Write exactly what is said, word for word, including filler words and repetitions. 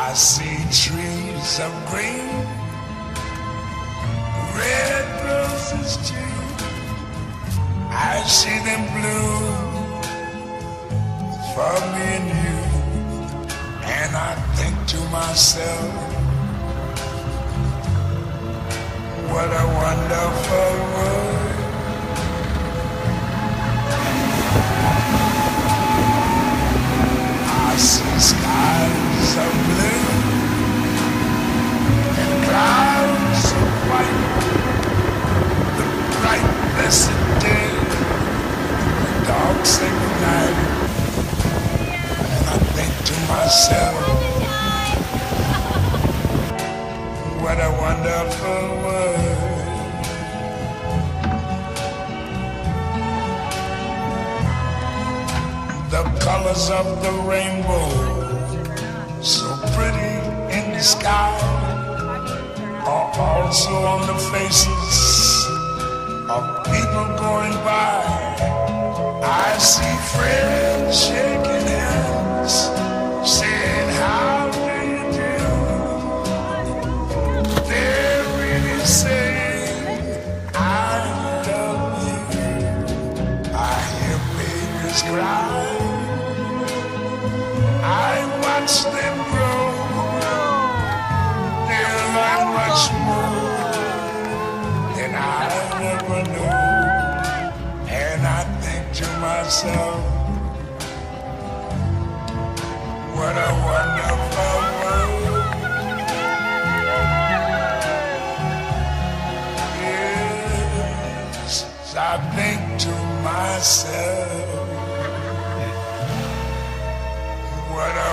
I see trees of green, red roses too. I see them bloom for me and you. And I think to myself, what a wonderful world. I see skies of blue and clouds of white, the bright blessed day, the dark sacred night. And I think to myself, what a wonderful world. The colors of the rainbow, so pretty in the sky, are also on the faces of people going by. I see friends shaking hands, saying, how do you do? They're really saying, I love you. I hear babies cry, I watch them grow. They'll learn much more than I never knew. And I think to myself, what a wonderful world. Yes, I think to myself, what a